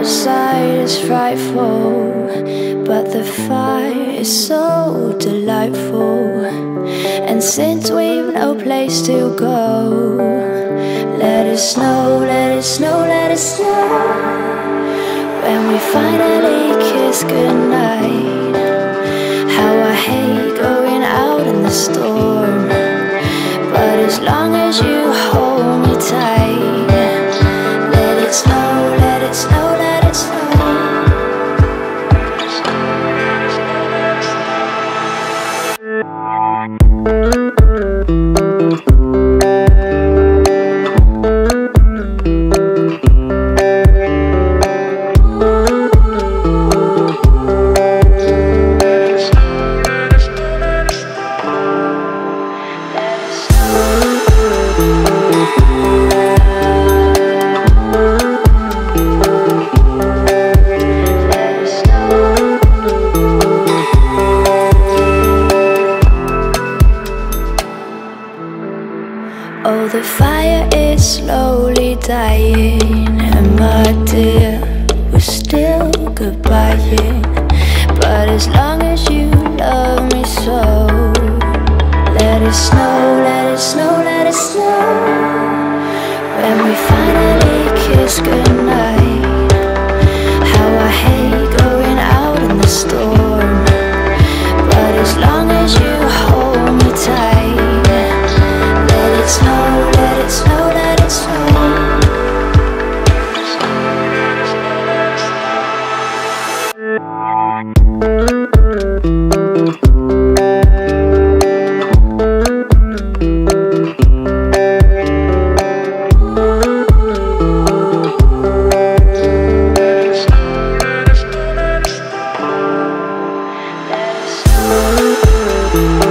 outside is frightful, but the fire is so delightful. And since we've no place to go, let it snow, let it snow, let it snow. When we finally kiss goodnight, how I hate going out in the storm. But as long as you hold me tight, let it snow, let it snow, let it snow. Oh, the fire is slowly dying, and my dear, we're still goodbying. But as long as you love me so, let it snow, let it snow, let it snow. When we finally kiss goodnight, how I hate going out in the storm. But as long as you hold me tight, let it snow, let it snow, let it snow. Let it snow.